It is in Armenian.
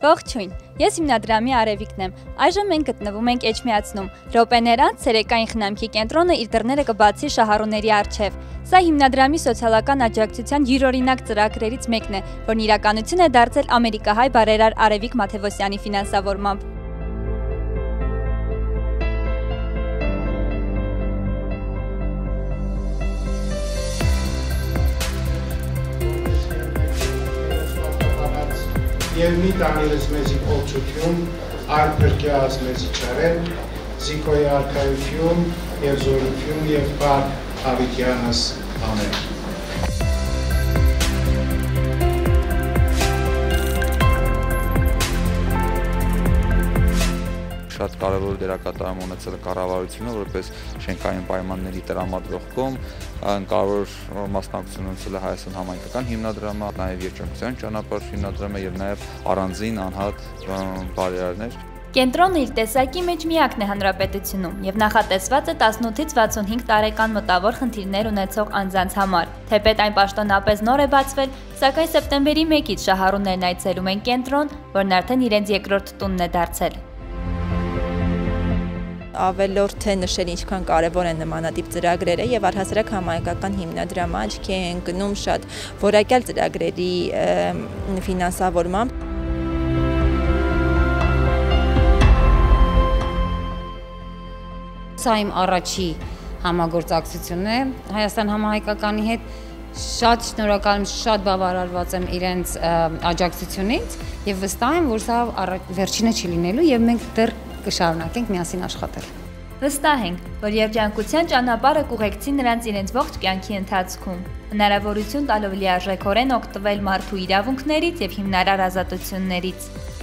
Ողջույն, ես Հիմնադրամի Արևիկն եմ, այժմ մենք գտնվում ենք Էջմիածնում, րոպեներ անց ցերեկային խնամքի կենտրոնը իր դռները կբացի շահառուների առջև։ Սա Հիմնադրամի սոցիալական աջակցության յուրօրինակ ծրագրերից մեկն է, որն իրականություն է դարձել ամերիկահայ բարերար Արևիկ Մաթևոսյանի ֆինանսավորմամբ։ Եվ մի տանիրս մեզի կողջություն, այլ պրկյաց մեզի չարեն, զիկոյի արկայություն և զորություն և պար հավիտյանս ամեն։ Շատ կարևոր դերակատարում ունեցել է կառավարությունը, որպես շենքային պայմանների տրամադրող կողմ, կարևոր մասնակցություն ունեցել է Հայաստանի Հանրապետության հիմնադրամը, նաև Երջանկության ճանապարհ հիմնադրամը եւ նաև առանձին անհատ բարերարներ։ Կենտրոնը իր տեսակի մեջ միակն է հանրապետությունում եւ նախատեսված է 18-ից 65 տարեկան մտավոր խնդիրներ ունեցող անձանց համար։ Թեպետ այն պաշտոնապես նոր է բացվել, սակայն սեպտեմբերի 1-ից շահառուներն այցելում են կենտրոն, որն արդեն իրենց երկրորդ տունն է դարձել։ Ավելորդ թե նշել ինչքան կարևոր են նմանատիպ ծրագրերը եւ առհասարակ համայնքական հիմնադրամը աչքի է ընկնում շատ որակյալ ծրագրերի ֆինանսավորմամբ։ Սա իմ առաջի համագործակցությունն է Հայաստան համահայկականի հետ, շատ շնորհակալ եմ, շատ բավարարված եմ իրենց աջակցությունից եւ վստահ եմ, որ սա վերջինը չի լինելու եւ մենք դեռ կշարունակենք միասին աշխատել։ Վստահ ենք, որ երջանկության ճանապարհը կուղեկցի նրանց իրենց ողջ կյանքի ընթացքում, հնարավորություն տալով լիարժեքորեն օգտվել մարդու իրավունքներից եւ հիմնարար ազատություններից։